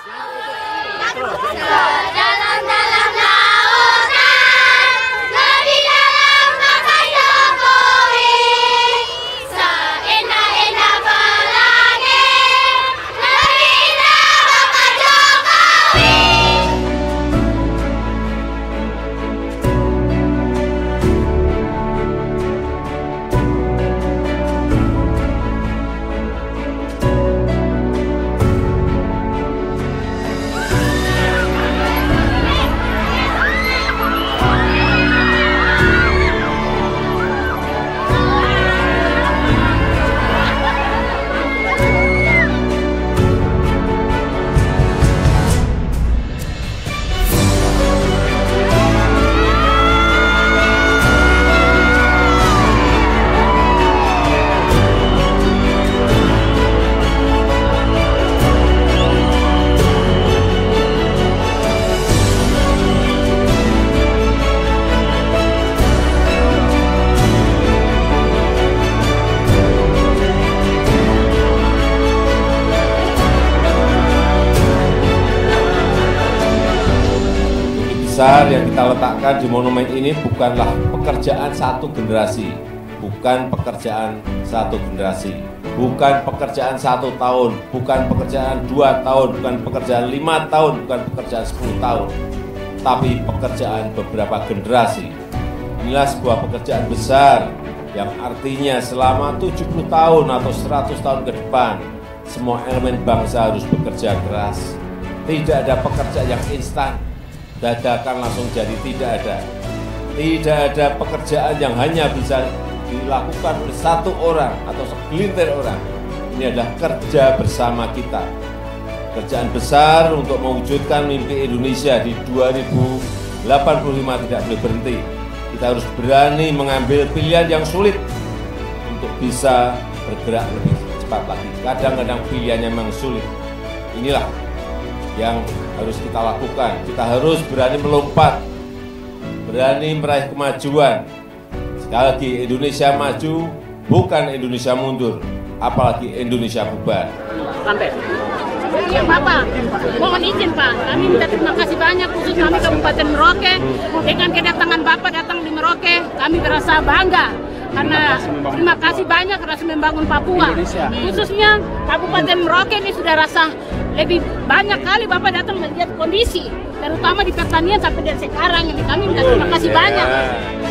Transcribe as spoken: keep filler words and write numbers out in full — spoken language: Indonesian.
Dalam-dalam lautan, lebih dalam Bapak Jokowi. Seindah-indah pelangi, lebih indah Bapak Jokowi. Besar yang kita letakkan di monumen ini bukanlah pekerjaan satu generasi, bukan pekerjaan satu generasi, bukan pekerjaan satu tahun, bukan pekerjaan dua tahun, bukan pekerjaan lima tahun, bukan pekerjaan sepuluh tahun, tapi pekerjaan beberapa generasi. Inilah sebuah pekerjaan besar yang artinya selama tujuh puluh tahun atau seratus tahun ke depan, semua elemen bangsa harus bekerja keras. Tidak ada pekerjaan yang instan, dadakan langsung jadi, tidak ada. Tidak ada pekerjaan yang hanya bisa dilakukan oleh satu orang atau segelintir orang. Ini adalah kerja bersama kita. Kerjaan besar untuk mewujudkan mimpi Indonesia di dua ribu delapan puluh lima tidak boleh berhenti. Kita harus berani mengambil pilihan yang sulit untuk bisa bergerak lebih cepat lagi. Kadang-kadang pilihannya memang sulit. Inilah yang harus kita lakukan. Kita harus berani melompat, berani meraih kemajuan. Sekali lagi, Indonesia maju, bukan Indonesia mundur, apalagi Indonesia bubar. Sampai. Ya Bapak, mohon izin Pak, kami minta terima kasih banyak khusus kami Kabupaten Merauke. Dengan kedatangan Bapak datang di Merauke, kami merasa bangga. Karena terima kasih banyak karena sudah membangun Papua. Khususnya Kabupaten Merauke ini sudah rasa lebih banyak kali Bapak datang melihat kondisi, terutama di pertanian sampai dari sekarang ini kami minta terima kasih banyak.